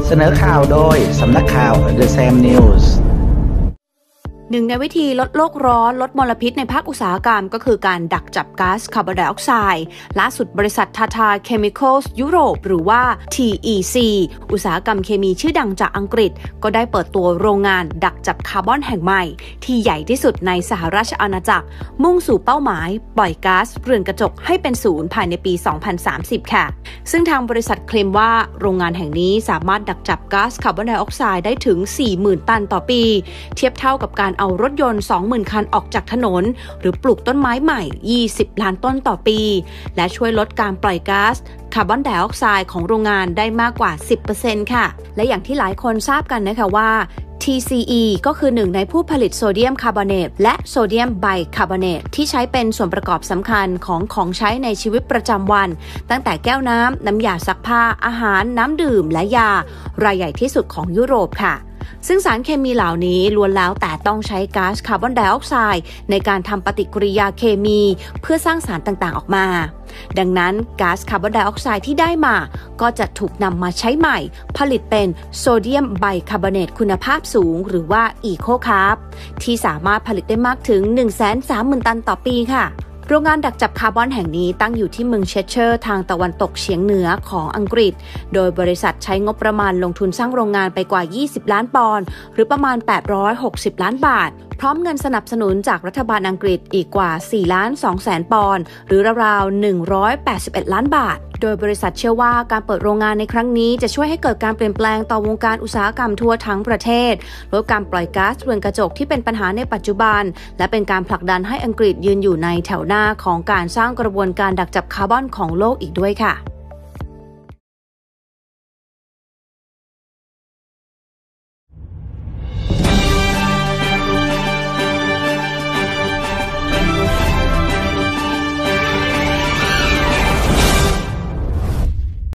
เสนอข่าวโดยสำนักข่าว The Sam News หนึ่งในวิธีลดโลกร้อนลดมลพิษในภาคอุตสาหกรรมก็คือการดักจับก๊าซคาร์บอนไดออกไซด์ล่าสุดบริษัททาทาเคมีคอลส์ยุโรปหรือว่า TEC อุตสาหกรรมเคมีชื่อดังจากอังกฤษก็ได้เปิดตัวโรงงานดักจับคาร์บอนแห่งใหม่ที่ใหญ่ที่สุดในสหราชอาณาจักรมุ่งสู่เป้าหมายปล่อยก๊าซเรือนกระจกให้เป็นศูนย์ภายในปี 2030 ค่ะซึ่งทางบริษัทเคลมว่าโรงงานแห่งนี้สามารถดักจับก๊าซคาร์บอนไดออกไซด์ได้ถึง 40,000 ตันต่อปีเทียบเท่ากับการเอารถยนต์ 20,000 คันออกจากถนนหรือปลูกต้นไม้ใหม่ 20 ล้านต้นต่อปีและช่วยลดการปล่อยก๊าซคาร์บอนไดออกไซด์ของโรงงานได้มากกว่า 10% ค่ะและอย่างที่หลายคนทราบกันนะคะว่า TCE ก็คือหนึ่งในผู้ผลิตโซเดียมคาร์บอเนตและโซเดียมไบคาร์บอเนตที่ใช้เป็นส่วนประกอบสำคัญของใช้ในชีวิตประจำวันตั้งแต่แก้วน้ำยาซักผ้าอาหารน้ำดื่มและยารายใหญ่ที่สุดของยุโรปค่ะซึ่งสารเคมีเหล่านี้ล้วนแล้วแต่ต้องใช้ก๊าซคาร์บอนไดออกไซด์ในการทำปฏิกิริยาเคมีเพื่อสร้างสารต่างๆออกมาดังนั้นก๊าซคาร์บอนไดออกไซด์ที่ได้มาก็จะถูกนำมาใช้ใหม่ผลิตเป็นโซเดียมไบคาร์บอเนตคุณภาพสูงหรือว่าอีโคคาร์บที่สามารถผลิตได้มากถึง 130,000 ตันต่อปีค่ะโรงงานดักจับคาร์บอนแห่งนี้ตั้งอยู่ที่เมืองเชสเชอร์ทางตะวันตกเฉียงเหนือของอังกฤษโดยบริษัทใช้งบประมาณลงทุนสร้างโรงงานไปกว่า20ล้านปอนด์หรือประมาณ860ล้านบาทพร้อมเงินสนับสนุนจากรัฐบาลอังกฤษอีกกว่า4,200,000 ปอนด์หรือราวๆ181ล้านบาทโดยบริษัทเชื่อว่าการเปิดโรงงานในครั้งนี้จะช่วยให้เกิดการเปลี่ยนแปลงต่อวงการอุตสาหกรรมทั่วทั้งประเทศลดการปล่อยก๊าซเรือนกระจกที่เป็นปัญหาในปัจจุบันและเป็นการผลักดันให้อังกฤษยืนอยู่ในแถวหน้าของการสร้างกระบวนการดักจับคาร์บอนของโลกอีกด้วยค่ะ